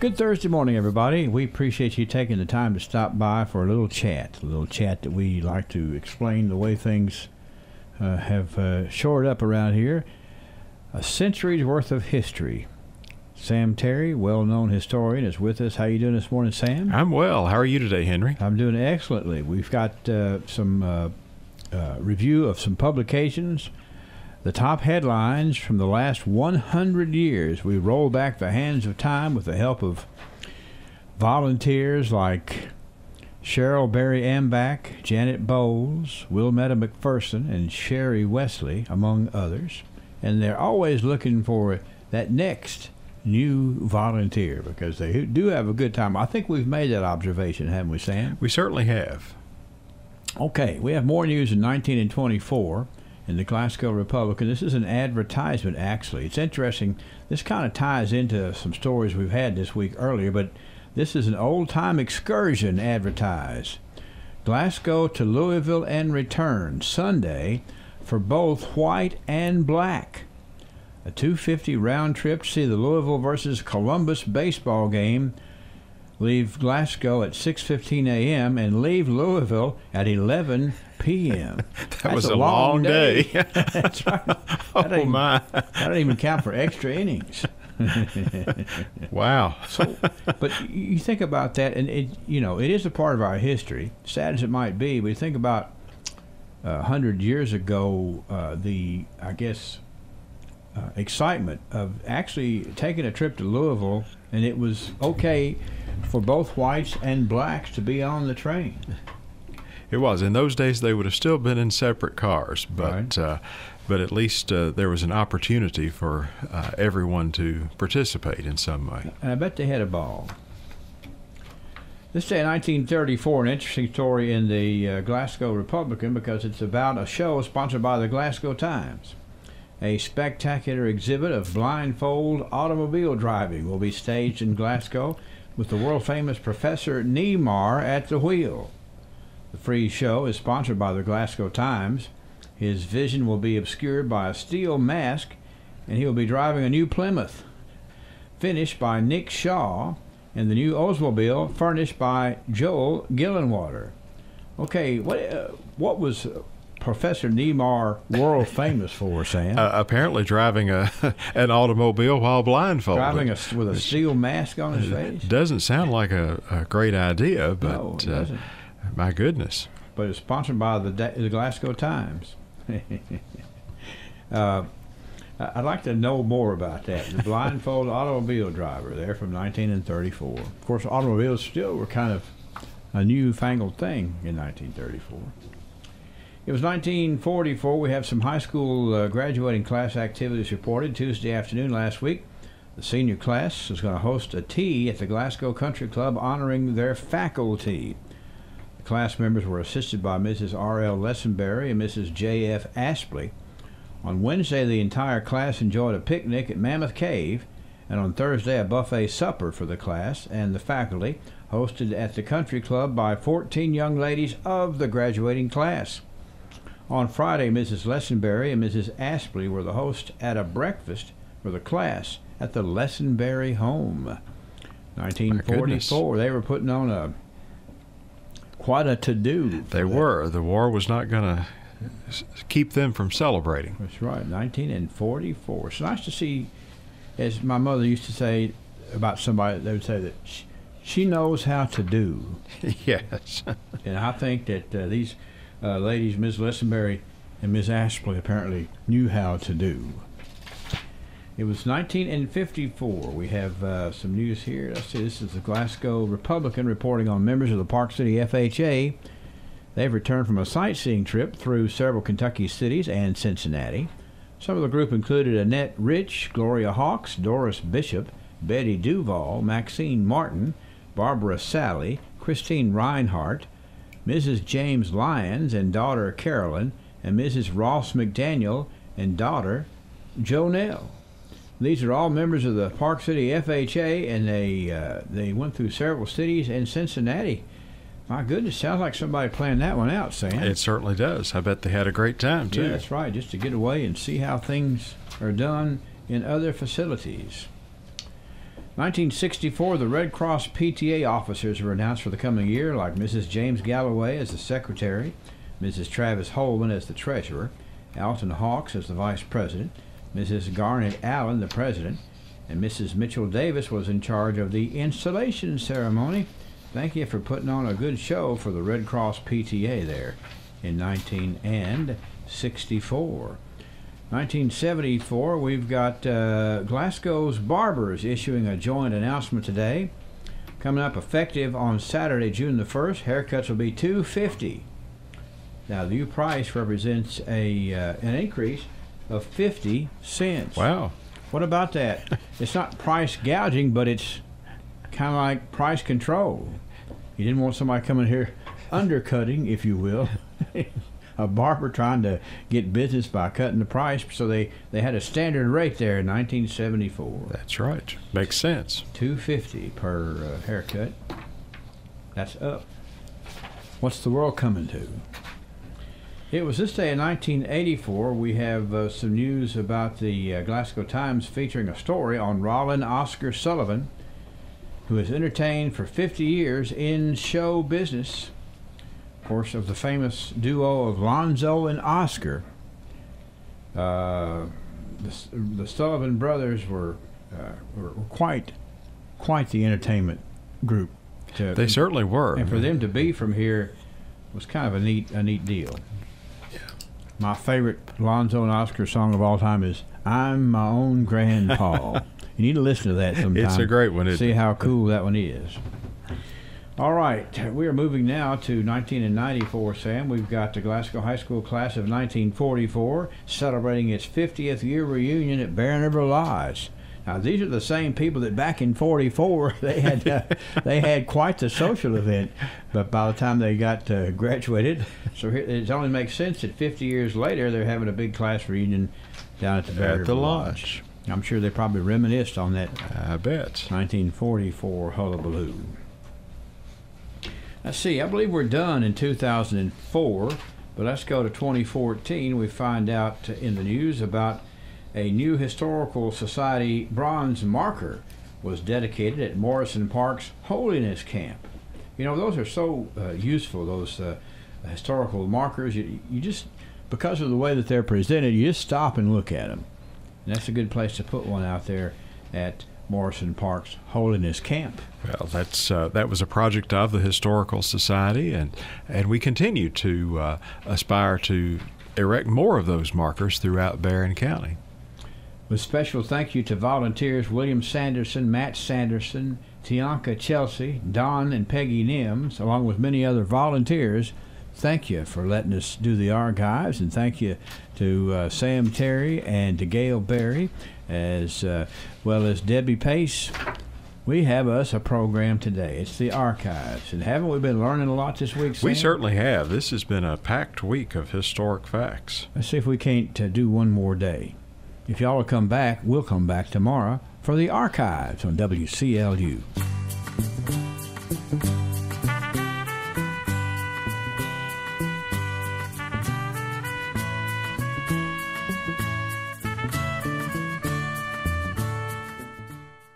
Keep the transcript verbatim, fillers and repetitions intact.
Good Thursday morning, everybody. We appreciate you taking the time to stop by for a little chat, a little chat that we like to explain the way things uh, have uh, shored up around here. A century's worth of history. Sam Terry, well-known historian, is with us. How you doing this morning, Sam? I'm well. How are you today, Henry? I'm doing excellently. We've got uh, some uh, uh, review of some publications. The top headlines from the last one hundred years. We roll back the hands of time with the help of volunteers like Cheryl Berry Ambach, Janet Bowles, Wilmetta McPherson, and Sherry Wesley, among others. And they're always looking for that next new volunteer because they do have a good time. I think we've made that observation, haven't we, Sam? We certainly have. Okay, we have more news in nineteen and twenty-four. In the Glasgow Republican. This is an advertisement, actually. It's interesting. This kind of ties into some stories we've had this week earlier, but this is an old-time excursion advertised. Glasgow to Louisville and return Sunday for both white and black. A two fifty round trip to see the Louisville versus Columbus baseball game. Leave Glasgow at six fifteen a.m. and leave Louisville at eleven p.m. that That's was a, a long, long day. day. That's right. That oh, even, my. That don't even count for extra innings. Wow. So, but you think about that, and it, you know, it is a part of our history, sad as it might be. But you think about uh, one hundred years ago, uh, the, I guess, uh, excitement of actually taking a trip to Louisville, and it was okay for both whites and blacks to be on the train. It was. In those days, they would have still been in separate cars, but Right. uh, but at least uh, there was an opportunity for uh, everyone to participate in some way. And I bet they had a ball. This day in nineteen thirty-four, an interesting story in the uh, Glasgow Republican because it's about a show sponsored by the Glasgow Times. A spectacular exhibit of blindfold automobile driving will be staged in Glasgow with the world-famous Professor Neymar at the wheel. The free show is sponsored by the Glasgow Times. His vision will be obscured by a steel mask, and he will be driving a new Plymouth, finished by Nick Shaw, and the new Oldsmobile, furnished by Joel Gillenwater. Okay, what uh, what was uh, Professor Neymar world famous for, Sam? Uh, apparently driving a an automobile while blindfolded. Driving a, with a steel mask on his face? Doesn't sound like a, a great idea, but No, it doesn't. Uh, my goodness. But it's sponsored by the, the Glasgow Times. uh, I'd like to know more about that. The blindfold automobile driver there from nineteen thirty-four. Of course, automobiles still were kind of a newfangled thing in nineteen thirty-four. It was nineteen forty-four. We have some high school uh, graduating class activities reported Tuesday afternoon last week. The senior class is going to host a tea at the Glasgow Country Club honoring their faculty. Class members were assisted by Missus R L Lessenberry and Missus J F Aspley. On Wednesday, the entire class enjoyed a picnic at Mammoth Cave, and on Thursday, a buffet supper for the class and the faculty, hosted at the country club by fourteen young ladies of the graduating class. On Friday, Missus Lessenberry and Missus Aspley were the hosts at a breakfast for the class at the Lessenberry home. nineteen forty-four, they were putting on a quite a to-do. They were. The war was not going to keep them from celebrating. That's right, nineteen forty-four. It's nice to see, as my mother used to say about somebody, they would say that she, she knows how to do. Yes. And I think that uh, these uh, ladies, Miz Lessenberry and Miz Ashley, apparently knew how to do. It was nineteen fifty-four. We have uh, some news here. Let's see, this is the Glasgow Republican reporting on members of the Park City F H A. They've returned from a sightseeing trip through several Kentucky cities and Cincinnati. Some of the group included Annette Rich, Gloria Hawks, Doris Bishop, Betty Duval, Maxine Martin, Barbara Sally, Christine Reinhardt, Missus James Lyons and daughter Carolyn, and Missus Ross McDaniel and daughter Jonelle. These are all members of the Park City F H A, and they uh, they went through several cities and Cincinnati. My goodness, sounds like somebody planned that one out, Sam. It certainly does. I bet they had a great time, too. Yeah, that's right, just to get away and see how things are done in other facilities. nineteen sixty-four, the Red Cross P T A officers were announced for the coming year, like Missus James Galloway as the secretary, Missus Travis Holman as the treasurer, Alton Hawks as the vice president, Missus Garnet Allen the president, and Missus Mitchell Davis was in charge of the installation ceremony. Thank you for putting on a good show for the Red Cross P T A there in nineteen sixty-four. nineteen seventy-four, we've got uh, Glasgow's barbers issuing a joint announcement today. Coming up effective on Saturday, June the first, haircuts will be two dollars and fifty cents. Now, the new price represents a uh, an increase of fifty cents. Wow. What about that? It's not price gouging, but it's kind of like price control. You didn't want somebody coming here undercutting, if you will. A barber trying to get business by cutting the price, so they, they had a standard rate there in nineteen seventy-four. That's right. Makes sense. two dollars and fifty cents per uh, haircut. That's up. What's the world coming to? It was this day in nineteen eighty-four. We have uh, some news about the uh, Glasgow Times featuring a story on Rollin Oscar Sullivan, who has entertained for fifty years in show business. Of course, of the famous duo of Lonzo and Oscar. Uh, the, the Sullivan brothers were, uh, were quite quite the entertainment group. To, They certainly were. And for them to be from here was kind of a neat a neat deal. My favorite Lonzo and Oscar song of all time is "I'm My Own Grandpa." You need to listen to that sometime. It's a great one. See how cool that one is. All right, we are moving now to nineteen ninety-four, Sam. We've got the Glasgow High School class of nineteen forty-four celebrating its fiftieth year reunion at Barren River Lodge. Now, these are the same people that back in forty-four they had uh, they had quite the social event, but by the time they got uh, graduated, so here, it only makes sense that fifty years later they're having a big class reunion down at the Barren At the River lodge. I'm sure they probably reminisced on that I bet. nineteen forty-four hullabaloo. Let's see, I believe we're done in two thousand four, but let's go to twenty fourteen. We find out in the news about a new Historical Society bronze marker was dedicated at Morrison Park's Holiness Camp. You know, those are so uh, useful, those uh, historical markers. You, you just, because of the way that they're presented, you just stop and look at them. And that's a good place to put one out there at Morrison Park's Holiness Camp. Well, that's uh, that was a project of the Historical Society, and and we continue to uh, aspire to erect more of those markers throughout Barren County. With special thank you to volunteers William Sanderson, Matt Sanderson, Tianka Chelsea, Don and Peggy Nims, along with many other volunteers. Thank you for letting us do the archives, and thank you to uh, Sam Terry and to Gail Berry, as uh, well as Debbie Pace. We have us a program today. It's the archives, and haven't we been learning a lot this week, Sam? We certainly have. This has been a packed week of historic facts. Let's see if we can't uh, do one more day. If y'all will come back, we'll come back tomorrow for the archives on W C L U.